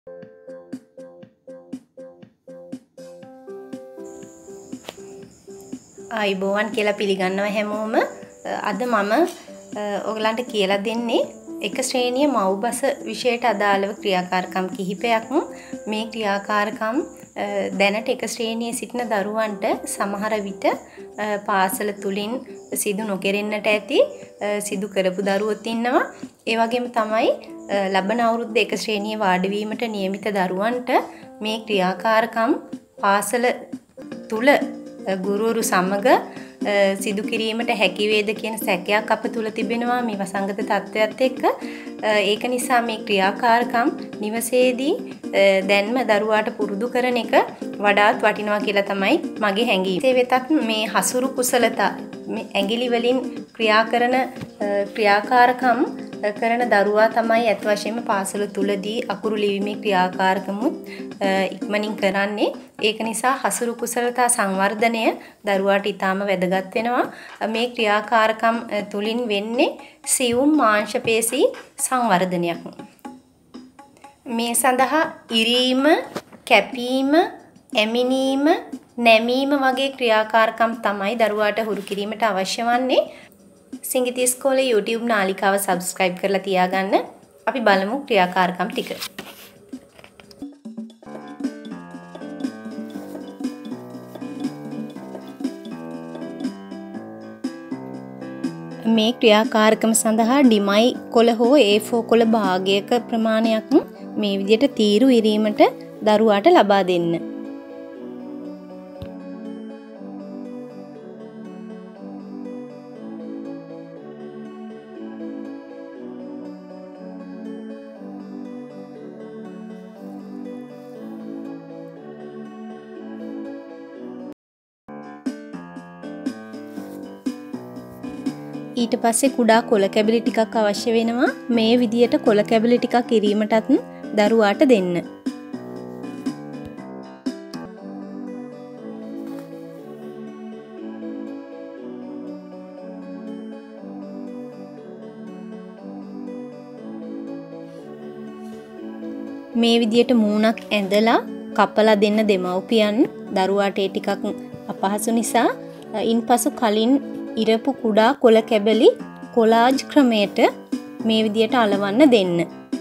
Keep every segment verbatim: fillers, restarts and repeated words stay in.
ආයිබෝවන් කියලා පිළිගන්නවා හැමෝම. අද මම ඔයගලන්ට කියලා දෙන්නේ එක ශ්‍රේණිය මව්බස විෂයට අදාළව ක්‍රියාකාරකම් කිහිපයක්. මේ ක්‍රියාකාරකම් දැනට එක ශ්‍රේණියේ සිටින දරුවන්ට සමහර විට පාසල තුලින් සිදු නොකෙරෙන්නට ඇති සිදු කරපු දරුවොත් ඉන්නවා. ඒ වගේම තමයි ලබන අවුරුද්ද එක ශ්‍රේණියේ වාඩි වීමට නියමිත දරුවන්ට මේ ක්‍රියාකාරකම් පාසල තුල ගුරුවරු සමග සිදු කිරීමට හැකි වේද කියන සැකයක් අප තුල තිබෙනවා මේ වසංගත තත්ත්වයට එක්ක. ඒක නිසා මේ ක්‍රියාකාරකම් නිවසේදී දැන්ම දරුවාට පුරුදු කරන එක වඩාත් වටිනවා කියලා තමයි මගේ හැඟීම. ඒ වෙතත් මේ hasuru kusalatha මේ ඇඟිලි වලින් ක්‍රියා කරන ක්‍රියාකාරකම් කරන දරුවා තමයි අත් වශයෙන්ම පාසල තුලදී අකුරු ලිවීමේ ක්‍රියාකාරකමුත් ඉක්මනින් කරන්නේ. ඒක නිසා hasuru kusalatha සංවර්ධනය දරුවාට ඊටාම වැදගත් වෙනවා. මේ ක්‍රියාකාරකම් තුලින් වෙන්නේ සියුම් මාංශ පේශී සංවර්ධනයක්. මේ සඳහා ඉරීම, කැපීම, ඇමිනීම, නැමීම වගේ ක්‍රියාකාරකම් තමයි දරුවාට හුරු කිරීමට අවශ්‍ය වන්නේ. සිංගිති ඉස්කෝලේ YouTube නාලිකාව subscribe කරලා තියාගන්න. අපි බලමු ක්‍රියාකාරකම් ටික. මේ ක්‍රියාකාරකම සඳහා ඩිමයි කොළ හෝ ඒ ෆෝර් කොළ භාගයක ප්‍රමාණයක් මේ විදිහට තීරු ඉරීමට දරුවාට ලබා දෙන්න. ඊට පස්සේ කුඩා කොළ කැබලි ටිකක් අවශ්‍ය වෙනවා. මේ විදියට කොළ කැබලි ටිකක් ඉරීමටත් දරුවාට දෙන්න. මේ විදියට මූණක් ඇඳලා කපලා දෙන්න දෙමව්පියන්. දරුවාට ඒ ටිකක් අපහසු නිසා ඉන්පසු කලින් ඉරපු කුඩා කොළ කැබලි කොලාජ් ක්‍රමයට මේ විදියට අලවන්න දෙන්න.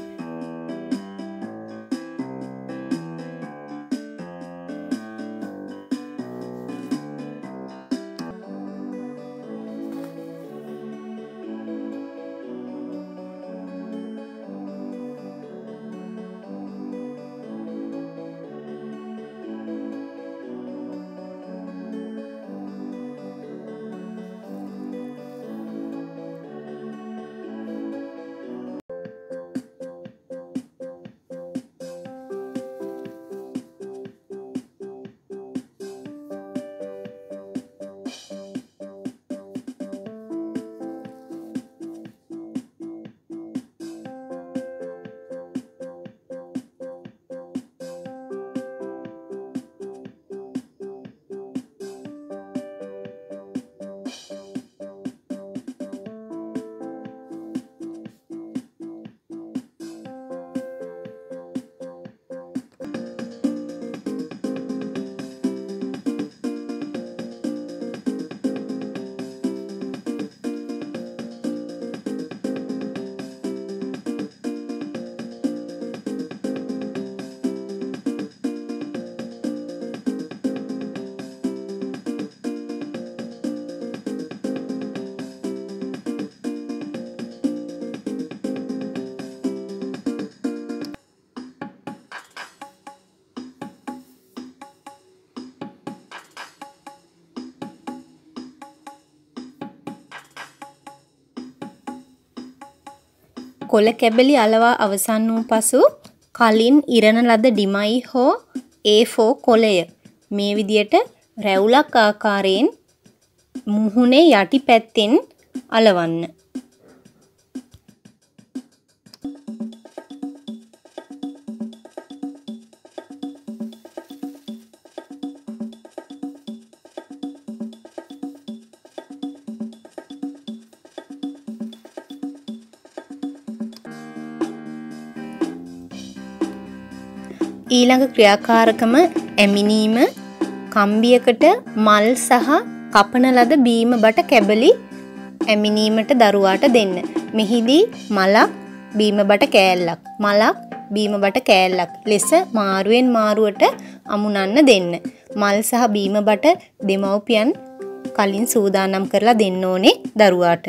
කොළ කැබලි අලවා අවසන් වූ පසු කලින් ඉරන ලද ඩිමයි හෝ ඒ ෆෝර් කොළය මේ විදියට රැවුලක් ආකාරයෙන් මුහුණේ යටි පැත්තෙන් අලවන්න. ඊළඟ ක්‍රියාකාරකම ඇමිනීම. කම්බියකට මල් සහ කපන ලද බීම බට කැබලි ඇමිනීමට දරුවාට දෙන්න. මෙහිදී මලක් බීම බට කෑල්ලක් මලක් බීම බට කෑල්ලක් ලෙස මාරුවෙන් මාරුවට අමුණන්න දෙන්න. මල් සහ බීම බට දෙමව්පියන් කලින් සූදානම් කරලා දෙන්න ඕනේ දරුවාට.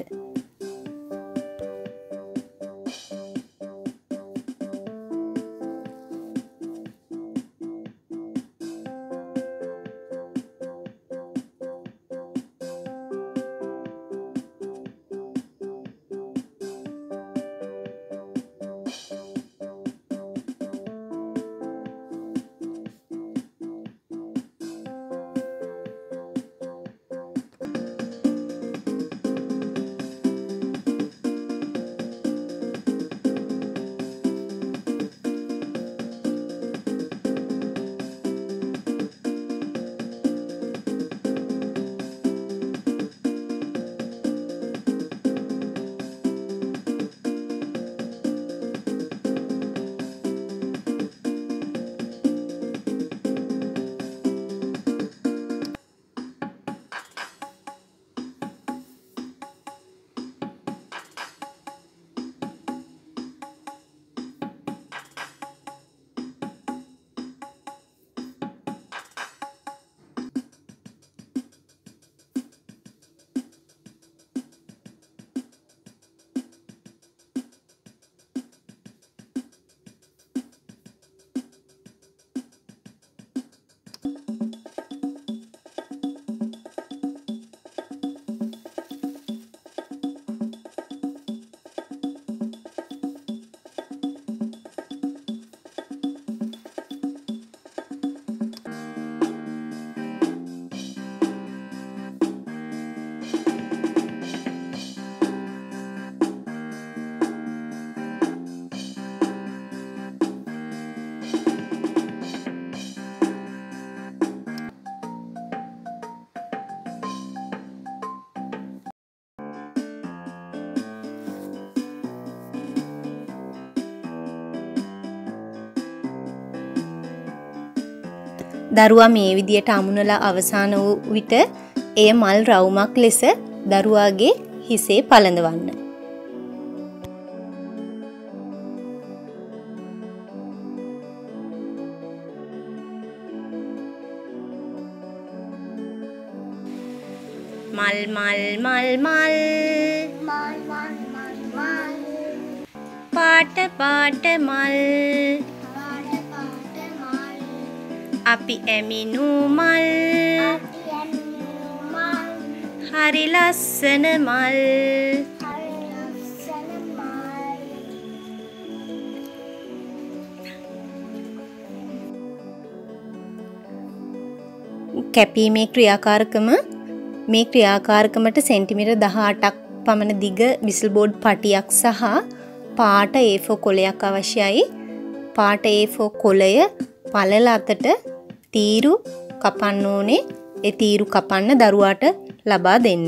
දරුවා මේ විදියට අමුණලා අවසන් වූ විට එය මල් රවුමක් ලෙස දරුවාගේ හිසේ පළඳවන්න. මල් මල් මල් මල් මල් මල් මල් මල් පාට පාට මල් පාට පාට මල් අපි ඇමිනු මල් අපි ඇමිනු මල් හරි ලස්සන මල් හරි ලස්සන මල් කැපීමේ ක්‍රියාකාරකම මේ ක්‍රියාකාරකමට සෙන්ටිමීටර් දහඅටක් පමණ දිග විසල් බෝඩ් පටියක් සහ පාට ඒ ෆෝර් කොලයක් අවශ්‍යයි. පාට ඒ ෆෝර් කොලය පළල අතට තීරු කපන්න ඕනේ. ඒ තීරු කපන්න දරුවාට ලබා දෙන්න.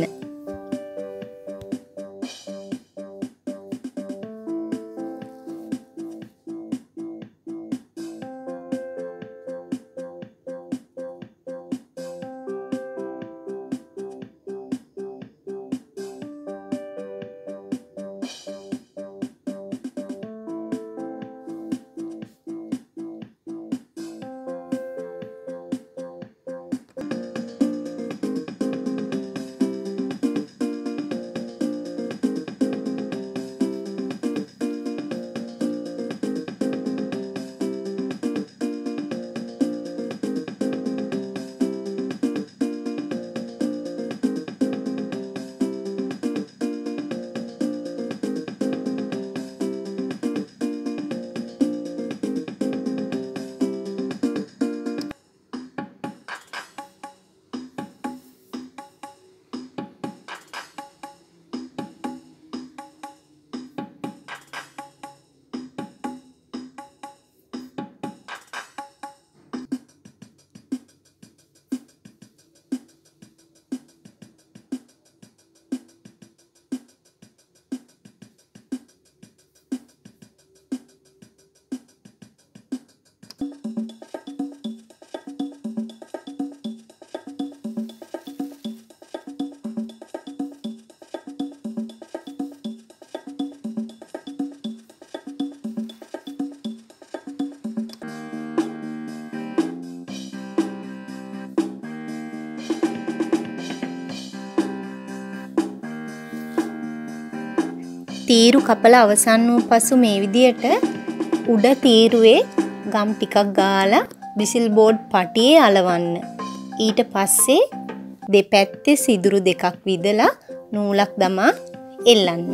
තීරු කපලා අවසන් වූ පසු මේ විදියට උඩ තීරුවේ ගම් ටිකක් ගාලා විසිල් බෝඩ් පටියේ අලවන්න. ඊට පස්සේ දෙපැත්තේ සිදුරු දෙකක් විදලා නූලක් දමා එල්ලන්න.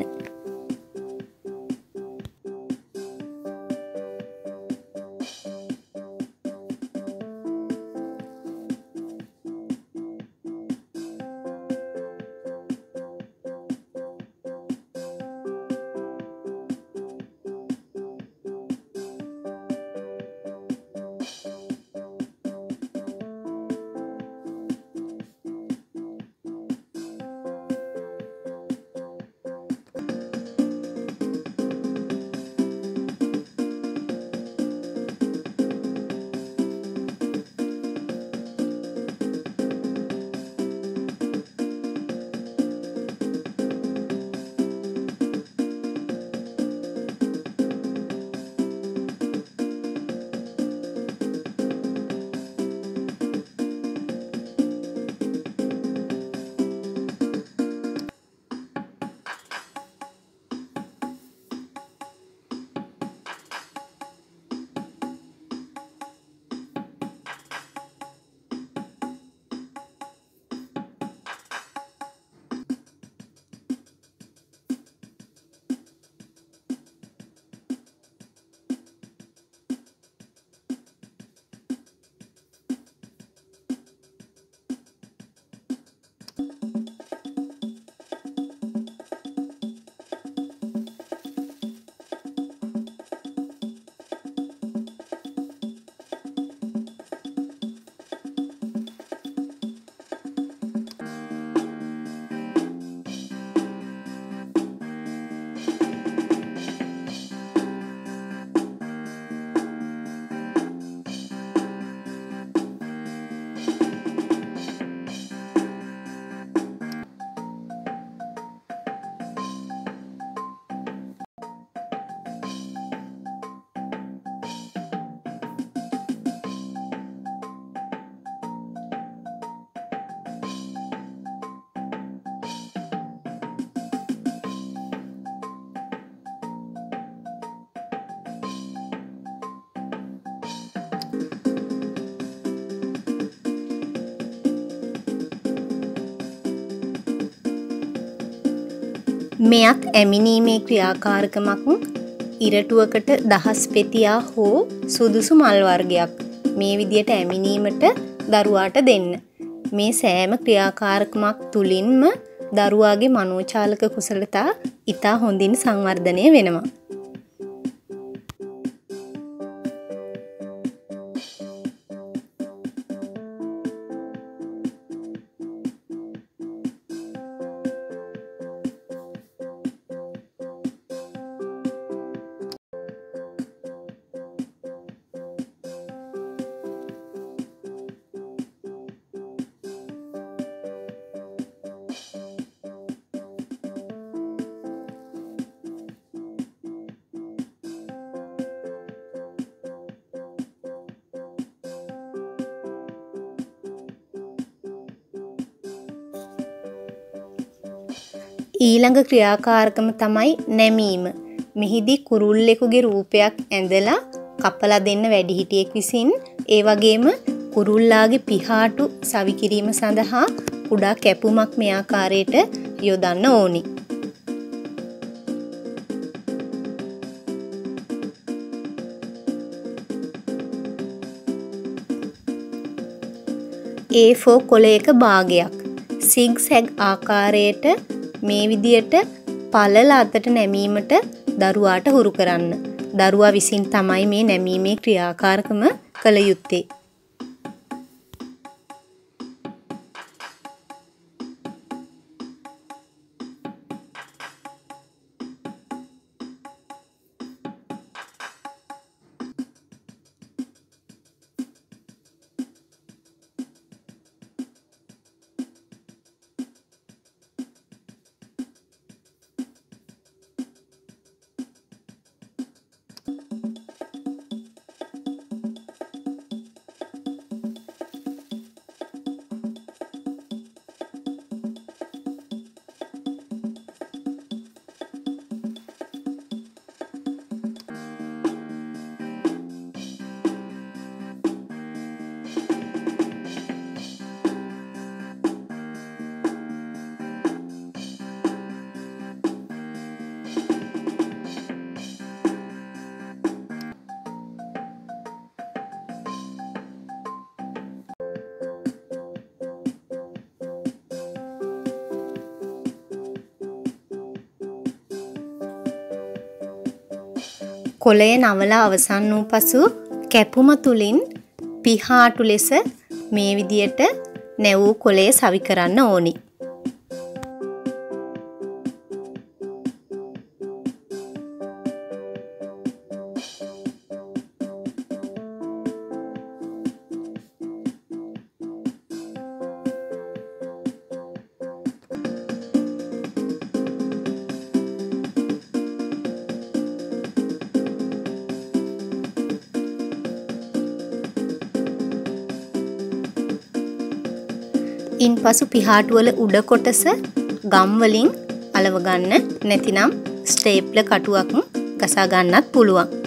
මෙයත් ඇමිනීමේ ක්‍රියාකාරකමක් ඉරටුවකට දහස් පෙතියා හෝ සුදුසු මල් වර්ගයක් මේ විදියට ඇමිනීමට දරුවාට දෙන්න. මේ සෑම ක්‍රියාකාරකමක් තුලින්ම දරුවාගේ මනෝචාලක කුසලතා ඉතා හොඳින් සංවර්ධනය වෙනවා. ඊළඟ ක්‍රියාකාරකම තමයි නැමීම. මෙහිදී කුරුල්ලෙකුගේ රූපයක් ඇඳලා කපලා දෙන්න වැඩිහිටියෙක් විසින් ඒ වගේම කුරුල්ලාගේ පිහාටු සවි කිරීම සඳහා කුඩා කැපුමක් මේ ආකාරයට යොදන්න ඕනි. A ෆෝර් කොලයක භාගයක් සිග්සැග් ආකාරයට මේ විදියට පළල අතට නැමීමට දරුවාට හුරු කරන්න. දරුවා විසින් තමයි මේ නැමීමේ ක්‍රියාකාරකම කළ යුත්තේ. කොළය නවලා අවසන් වූ පසු කැපුම තුලින් පිහාටු ලෙස මේ විදියට නැවූ කොළය සවි කරන්න ඕනි. ඉන්පසු පිහාටු වල උඩ කොටස ගම් වලින් අලව ගන්න නැතිනම් ස්ටේප්ලර් කටුවක් ගසා ගන්නත් පුළුවන්.